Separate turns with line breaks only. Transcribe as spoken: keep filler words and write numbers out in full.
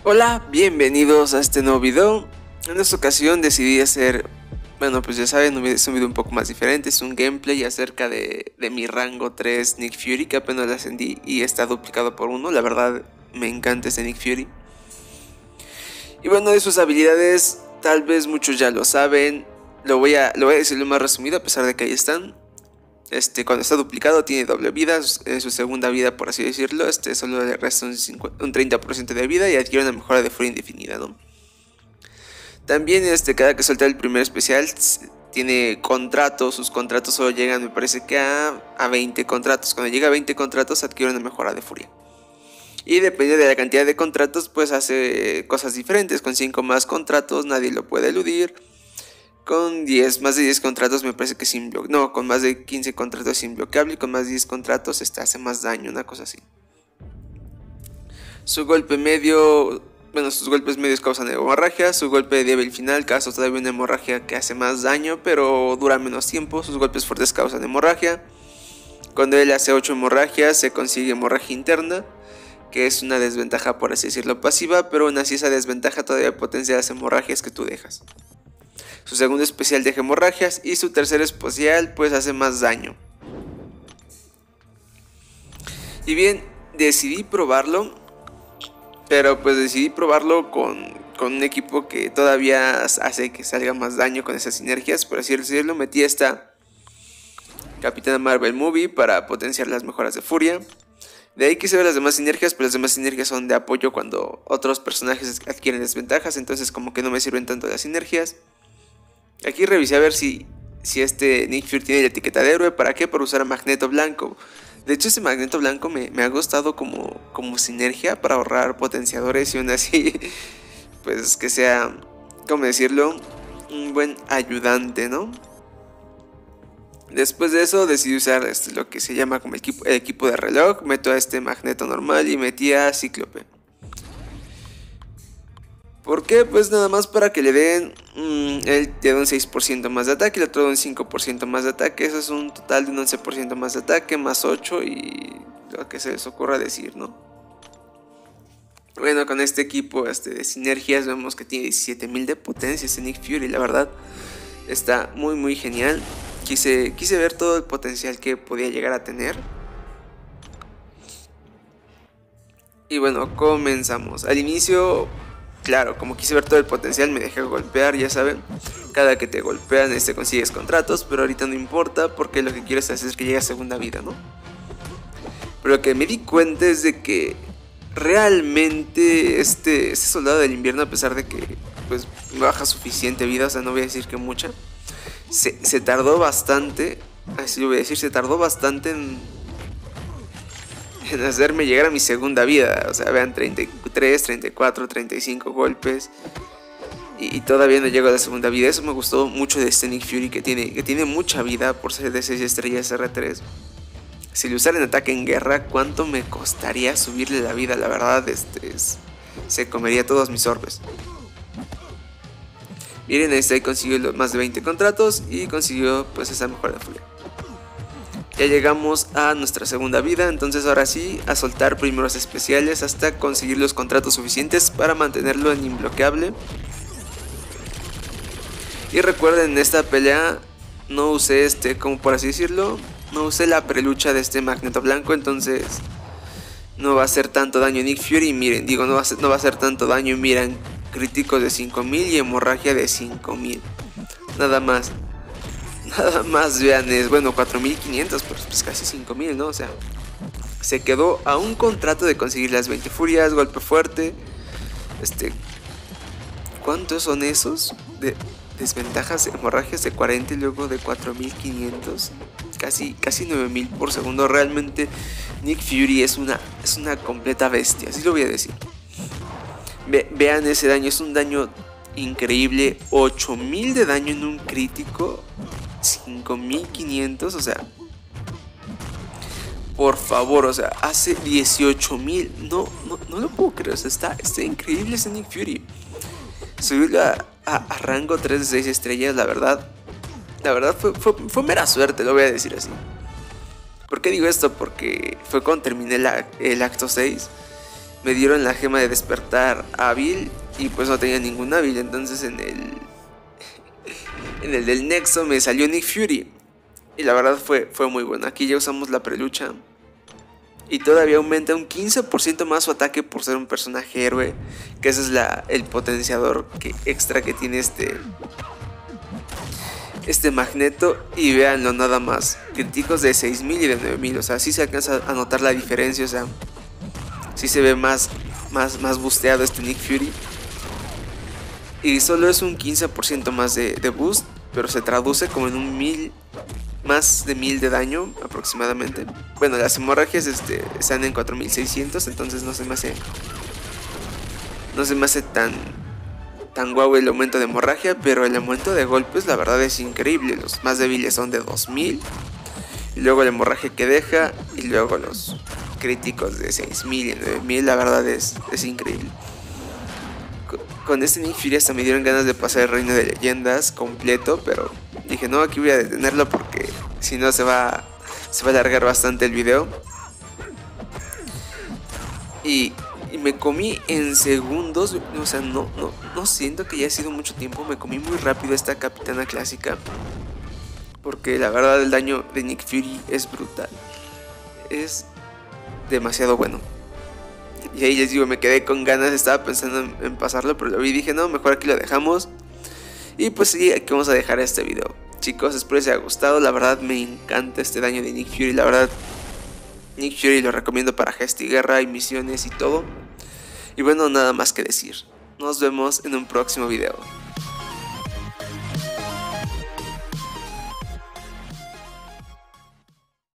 Hola, bienvenidos a este nuevo video. En esta ocasión decidí hacer, bueno pues ya saben, es un video un poco más diferente. Es un gameplay acerca de, de mi rango tres Nick Fury, que apenas le ascendí y está duplicado por uno. La verdad me encanta este Nick Fury. Y bueno, de sus habilidades tal vez muchos ya lo saben. Lo voy a, lo voy a decir lo más resumido, a pesar de que ahí están. Este, cuando está duplicado tiene doble vida, es su segunda vida por así decirlo. Este solo le resta un, cincuenta, un treinta por ciento de vida y adquiere una mejora de furia indefinida, ¿no? También este, cada que suelta el primer especial tiene contratos. Sus contratos solo llegan, me parece que a, a veinte contratos. Cuando llega a veinte contratos adquiere una mejora de furia. Y dependiendo de la cantidad de contratos, pues hace cosas diferentes. Con cinco más contratos nadie lo puede eludir. Con diez, más de diez contratos me parece que es imbloqueable. No, con más de quince contratos es imbloqueable. Y con más de diez contratos este hace más daño, una cosa así. Su golpe medio, bueno, sus golpes medios causan hemorragia. Su golpe débil final causa todavía una hemorragia que hace más daño, pero dura menos tiempo. Sus golpes fuertes causan hemorragia. Cuando él hace ocho hemorragias se consigue hemorragia interna, que es una desventaja por así decirlo pasiva, pero aún así esa desventaja todavía potencia las hemorragias que tú dejas. Su segundo especial deja hemorragias y su tercer especial pues hace más daño. Y bien, decidí probarlo, pero pues decidí probarlo con, con un equipo que todavía hace que salga más daño con esas sinergias, por así decirlo. Metí esta Capitana Marvel Movie para potenciar las mejoras de furia. De ahí quise ver las demás sinergias, pero las demás sinergias son de apoyo cuando otros personajes adquieren desventajas, entonces como que no me sirven tanto las sinergias. Aquí revisé a ver si, si este Nick Fury tiene la etiqueta de héroe. ¿Para qué? Para usar a Magneto Blanco. De hecho, ese Magneto Blanco me, me ha gustado como, como sinergia para ahorrar potenciadores y aún así, pues que sea, ¿cómo decirlo? Un buen ayudante, ¿no? Después de eso decidí usar este, lo que se llama como el equipo, el equipo de reloj. Meto a este Magneto normal y metí a Cíclope. ¿Por qué? Pues nada más para que le den, mmm, él te da un seis por ciento más de ataque y el otro da un cinco por ciento más de ataque. Eso es un total de un once por ciento más de ataque, más ocho y lo que se les ocurra decir, ¿no? Bueno, con este equipo este, de sinergias vemos que tiene diecisiete mil de potencia este Nick Fury. La verdad está muy muy genial. Quise, quise ver todo el potencial que podía llegar a tener. Y bueno, comenzamos. Al inicio, claro, como quise ver todo el potencial, me dejé golpear, ya saben. Cada que te golpean este consigues contratos, pero ahorita no importa porque lo que quiero es hacer que llegue a segunda vida, ¿no? Pero lo que me di cuenta es de que realmente este, este soldado del invierno, a pesar de que pues me baja suficiente vida, o sea, no voy a decir que mucha, se, se tardó bastante, así lo voy a decir, se tardó bastante en... en hacerme llegar a mi segunda vida. O sea, vean, treinta y tres, treinta y cuatro, treinta y cinco golpes y, y todavía no llego a la segunda vida. Eso me gustó mucho de este Nick Fury, que tiene, que tiene mucha vida por ser de seis estrellas R tres. Si le usara en ataque en guerra, ¿cuánto me costaría subirle la vida? La verdad, este es, se comería todos mis orbes. Miren, este ahí consiguió más de veinte contratos y consiguió pues esa mejora de furia. Ya llegamos a nuestra segunda vida, entonces ahora sí a soltar primeros especiales hasta conseguir los contratos suficientes para mantenerlo en imbloqueable. Y recuerden, en esta pelea no usé este, como por así decirlo, no usé la prelucha de este Magneto Blanco, entonces no va a hacer tanto daño Nick Fury. Miren, digo, no va a hacer, no va a hacer tanto daño, miren, críticos de cinco mil y hemorragia de cinco mil, nada más. Nada más, vean, es bueno, cuatro mil quinientos, pero pues casi cinco mil, ¿no? O sea, se quedó a un contrato de conseguir las veinte furias, golpe fuerte. Este, ¿cuántos son esos? De desventajas, hemorragias de cuarenta y luego de cuatro mil quinientos. Casi, casi nueve mil por segundo. Realmente Nick Fury es una, es una completa bestia, así lo voy a decir. Ve, vean ese daño, es un daño increíble. ocho mil de daño en un crítico. cinco mil quinientos, o sea, por favor, o sea, hace dieciocho mil. No, no, no lo puedo creer, o sea, está, está increíble ese Nick Fury. Subirlo a, a, a rango tres de seis estrellas, la verdad, la verdad fue, fue, fue mera suerte, lo voy a decir así. ¿Por qué digo esto? Porque fue cuando terminé la, el acto seis me dieron la gema de despertar hábil y pues no tenía ningún hábil. Entonces en el en el del Nexo me salió Nick Fury y la verdad fue, fue muy bueno. Aquí ya usamos la prelucha y todavía aumenta un quince por ciento más su ataque por ser un personaje héroe, que ese es la, el potenciador que, extra que tiene este este Magneto. Y véanlo nada más, críticos de seis mil y de nueve mil, o sea, sí se alcanza a notar la diferencia, o sea, sí se ve más, más, más busteado este Nick Fury. Y solo es un quince por ciento más de, de boost, pero se traduce como en un mil, más de mil de daño aproximadamente. Bueno, las hemorragias este, están en cuatro mil seiscientos, entonces no se me hace, no se me hace tan, tan guau el aumento de hemorragia, pero el aumento de golpes la verdad es increíble. Los más débiles son de dos mil, y luego la hemorragia que deja, y luego los críticos de seis mil y nueve mil, la verdad es, es increíble. Con este Nick Fury hasta me dieron ganas de pasar el Reino de Leyendas completo, pero dije no, aquí voy a detenerlo porque si no se va, se va a alargar bastante el video. Y, y me comí en segundos, o sea, no, no, no siento que haya sido mucho tiempo, me comí muy rápido esta Capitana Clásica. Porque la verdad el daño de Nick Fury es brutal, es demasiado bueno. Y ahí les digo, me quedé con ganas, estaba pensando en, en pasarlo, pero lo vi y dije, no, mejor aquí lo dejamos. Y pues sí, aquí vamos a dejar este video. Chicos, espero les haya gustado, la verdad me encanta este daño de Nick Fury, la verdad Nick Fury lo recomiendo para gesta y guerra y misiones y todo. Y bueno, nada más que decir, nos vemos en un próximo video.